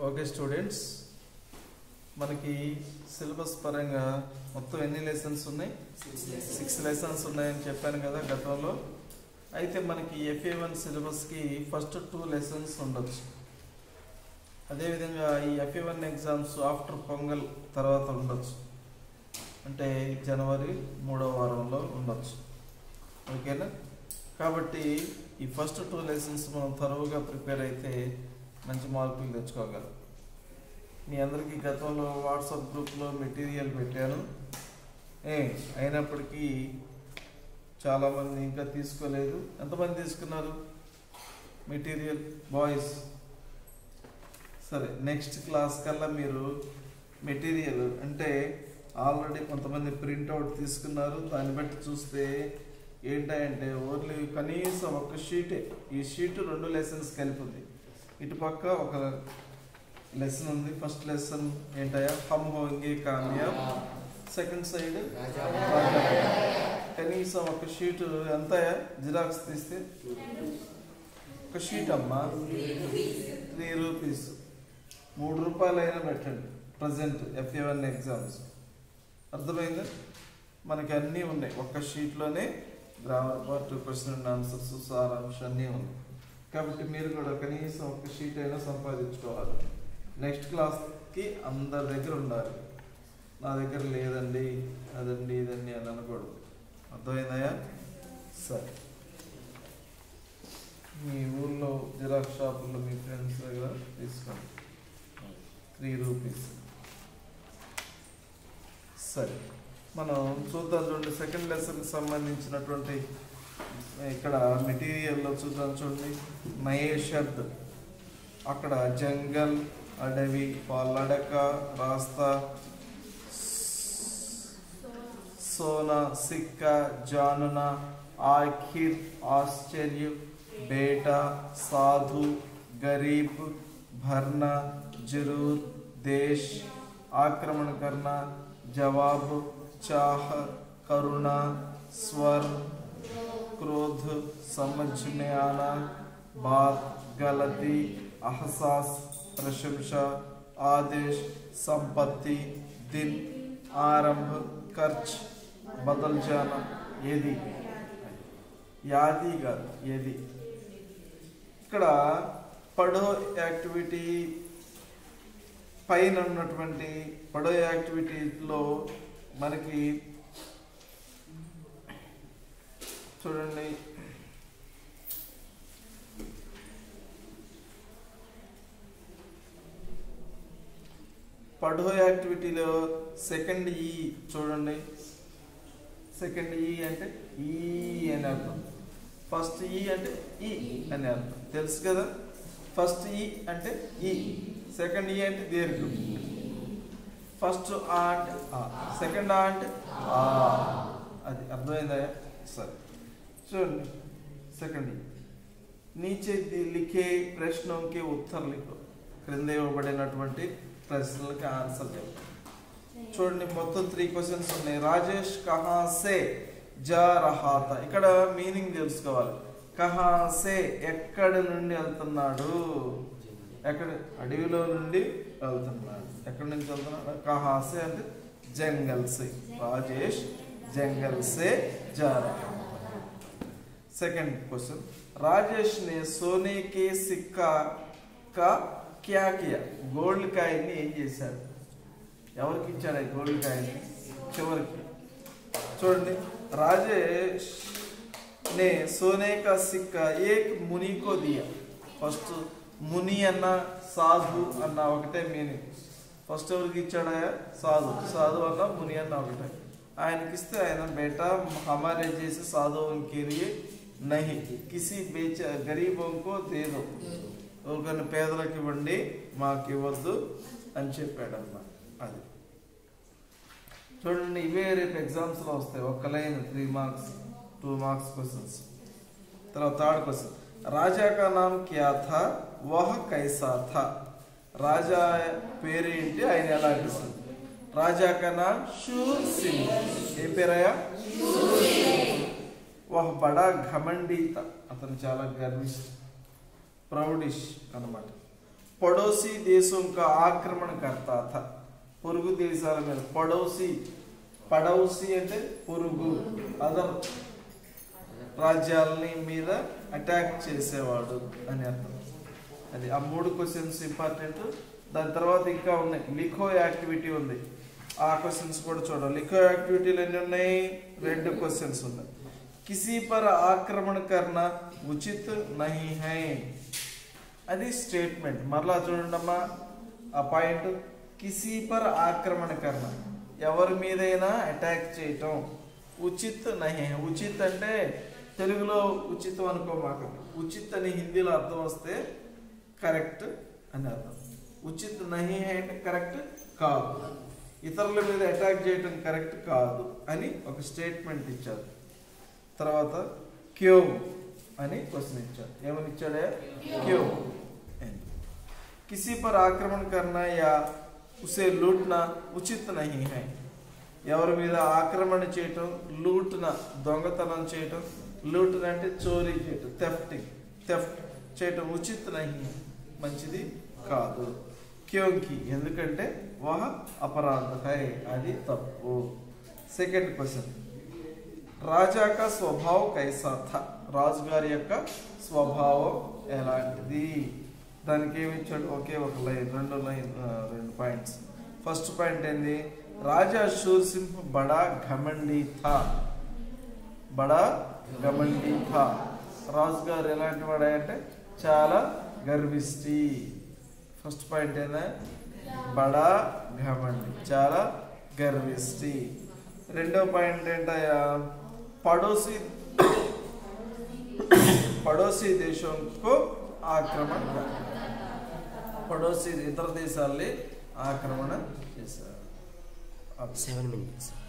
Okay students, మనకి syllabus పరంగా మొత్తం ఎన్ని లెసన్స్ ఉన్నాయి? 6 లెసన్స్ ఉన్నాయని చెప్పాను కదా గతంలో. అయితే మనకి FA1 సిలబస్కి ఫస్ట్ 2 లెసన్స్ ఉండొచ్చు. అదేవిధంగా ఈ FA1 ఎగ్జామ్స్ ఆఫ్టర్ పొంగల్ తర్వాత ఉండొచ్చు, అంటే జనవరి 3వ వారంలో ఉండొచ్చు. ఓకేనా? కాబట్టి ఈ ఫస్ట్ 2 లెసన్స్ మనం తరువుగా ప్రిపేర్ అయితే మంచి మార్కులు తెచ్చుకోగలం. మీ అందరికీ గతంలో వాట్సాప్ గ్రూప్లో మెటీరియల్ పెట్టాను. అయినప్పటికీ చాలామంది ఇంకా తీసుకోలేదు. ఎంతమంది తీసుకున్నారు మెటీరియల్? బాయ్స్. సరే, నెక్స్ట్ క్లాస్ కల్లా మీరు మెటీరియల్ అంటే ఆల్రెడీ కొంతమంది ప్రింట్అవుట్ తీసుకున్నారు. దాన్ని బట్టి చూస్తే ఏంటంటే ఓన్లీ కనీసం ఒక షీటే. ఈ షీట్ 2 లెసన్స్ కలిపి ఉంది. ఇటుపక్క ఒక లెసన్ ఉంది. ఫస్ట్ లెసన్ ఏంటయ్యా? హమ్ హోంగే కామయాబ్. సెకండ్ సైడ్ కనీసం ఒక షీట్ ఎంతయా? జిరాక్స్ తీస్తే ఒక షీట్ అమ్మా 3 రూపీస్. 3 రూపాయలైనా పెట్టండి. ప్రజెంట్ FA1 ఎగ్జామ్స్ అర్థమైందా? మనకి అన్నీ ఉన్నాయి ఒక్క షీట్లోనే. Grammar part, question and answers, సారాంశం అన్నీ ఉన్నాయి. కాబట్టి మీరు కూడా కనీసం ఒక షీట్ అయినా సంపాదించుకోవాలి. నెక్స్ట్ క్లాస్కి అందరి దగ్గర ఉండాలి. నా దగ్గర లేదండి, అదండి, ఇదండి అని అనకూడదు. అర్థమైందయ్యా? సరే, మీ ఊళ్ళో జిరాక్స్ షాపుల్లో మీ ఫ్రెండ్స్ దగ్గర తీసుకోండి. 3 రూపీస్. సరే, మనం చూద్దాం. చూడండి, సెకండ్ లెసన్కి సంబంధించినటువంటి ఇక్కడ మెటీరియల్లో చూద్దాం. చూడండి, నయే శబ్ద్. అక్కడ జంగల్, అడవి, పల్లడక, రాస్తా, సోనా, సిక్కా, జానునా, ఆఖిర్, ఆశ్చర్య, బేటా, సాధు, గరీబ్, భర్నా, జరూర్, దేశ్, ఆక్రమణ కర్నా, జవాబ్, चाह, करुणा, स्वर, क्रोध, समझ में आना, बात, गलती, अहसास, प्रशंसा, आदेश, संपत्ति, दिन, आरंभ, खर्च, बदल जाना, ఏది? యాది కాదు, ఏది. ఇక్కడ పడో యాక్టివిటీ పైన ఉన్నటువంటి పడో యాక్టివిటీలో మనకి చూడండి, పడో యాక్టివిటీలో సెకండ్ ఈ చూడండి. సెకండ్ ఈ అంటే ఈ అని అర్థం. ఫస్ట్ ఈ అంటే ఈ అని అర్థం. తెలుసు కదా? ఫస్ట్ ఈ అంటే ఈ, సెకండ్ ఈ అంటే దీర్ఘం. ఫస్ట్ ఆ అంటే ఆ, సెకండ్ ఆ అంటే ఆ. అది అర్థమైందా? సరే, చూడండి. సెకండ్ నీచే లిఖే ప్రశ్నోంకి ఉత్తర్ లిఖో. క్రింద ఇవ్వబడినటువంటి ప్రశ్నలకి ఆన్సర్ చెప్పండి. చూడండి, మొత్తం 3 క్వశ్చన్స్ ఉన్నాయి. రాజేష్ కహా సే జా రహా థా. ఇక్కడ మీనింగ్ తెలుసుకోవాలి. కహా సే ఎక్కడి నుండి వెళ్తున్నాడు? ఎక్కడ? అడవిలో నుండి వెళ్తున్నాడు. ఎక్కడి నుంచి వెళ్తున్నాడు? కహా సే అంటే జంగల్ సే. రాజేష్ జంగల్ సే जा रहा है. सेकंड क्वेश्चन, राजेश ने सोने के सिक्का का क्या किया? గోల్డ్ కాయిన్ ని ఏం చేశాడు? ఎవరికి ఇచ్చాడు గోల్డ్ కాయిన్? చివరికి చూడండి, రాజేష్ ने सोने का सिक्का एक मुनि को दिया. ఫస్ట్ ముని అన్న సాధు అన్న ఒకటే మీనింగ్. ఫస్ట్ ఎవరికి ఇచ్చాడా? సాధు. సాధు అన్న ముని అన్న ఒకటే. ఆయనకి ఇస్తే ఆయన బేటా हमारे जैसे साधुओं के लिए नहीं, किसी गरीबों को दे दो. ఎవరికైనా పేదలకు ఇవ్వండి, మాకు ఇవ్వద్దు అని చెప్పాడన్న. అది చూడండి, ఇవే రేపు ఎగ్జామ్స్లో వస్తాయి. ఒక్క లైన్ 3 మార్క్స్, 2 మార్క్స్ క్వశ్చన్స్. తర్వాత థర్డ్ క్వశ్చన్, రాజా కా నామ్ క్యా థా వహ్ కైసా థా. రాజా పేరేంటి, ఆయన ఎలా అనిపిస్తుంది? రాజా కా నామ్ శూర్ సింగ్. ఏ పేరయ్యా? వహ్ బడా ఘమండి థా. అతను చాలా గర్విష్ఠ, ప్రౌడిష్ అన్నమాట. पड़ोसी देशों का आक्रमण करता था పొరుగు దేశాల మీద పడౌసి అంటే పొరుగు అదర్ రాజ్యాలని మీద అటాక్ చేసేవాడు అని అర్థం అది ఆ మూడు క్వశ్చన్స్ ఇంపార్టెంట్ దాని తర్వాత ఇంకా ఉన్నాయి లిఖో యాక్టివిటీ ఉంది ఆ క్వశ్చన్స్ కూడా చూడాలి లిఖో యాక్టివిటీలు ఎన్ని ఉన్నాయి 2 క్వశ్చన్స్ ఉన్నాయి किसी पर आक्रमण करना उचित नहीं है అది స్టేట్మెంట్ మరలా చూడండమ్మా ఆ పాయింట్ किसी पर आक्रमण करना ఎవరి మీదైనా అటాక్ చేయటం ఉచిత్ నహి ఉచిత్ అంటే తెలుగులో ఉచితం అనుకోమాక ఉచిత్ అని హిందీలో అర్థం వస్తే కరెక్ట్ అని అర్థం ఉచిత్ నహి అంటే కరెక్ట్ కాదు ఇతరుల మీద అటాక్ చేయటం కరెక్ట్ కాదు అని ఒక స్టేట్మెంట్ ఇచ్చారు తర్వాత క్యూ అని క్వశ్చన్ ఇచ్చారు ఏమని ఇచ్చాడే क्यों किसी पर आक्रमण करना या उसे लूटना उचित नहीं है ఎవరి మీద ఆక్రమణ చేయటం లూట్న దొంగతనం చేయటం లూట్న అంటే చోరీ చేయటం థెఫ్ట్ చేయటం ఉచిత్ నహి మంచిది కాదు క్యోంకి ఎందుకంటే వహ అపరాధ హై అది తప్పు సెకండ్ క్వశ్చన్ రాజా का स्वभाव कैसा था రాజుగారి యొక్క స్వభావం ఎలాంటిది దానికి ఏమి ఇచ్చాడు ఒకే ఒక లైన్ రెండు పాయింట్స్ ఫస్ట్ పాయింట్ ఏంది రాజా శూర్సింహ్ బడా ఘమండి థా రాజుగారు ఎలాంటి వాడు అంటే చాలా గర్విష్టి ఫస్ట్ పాయింట్ ఏందా బడా ఘమండి చాలా గర్విష్టి రెండో పాయింట్ ఏంటయ్యా पड़ोसी देशों को आक्रमण पड़ोसी इतर देशाले आक्रमण చేశారు 7 minutes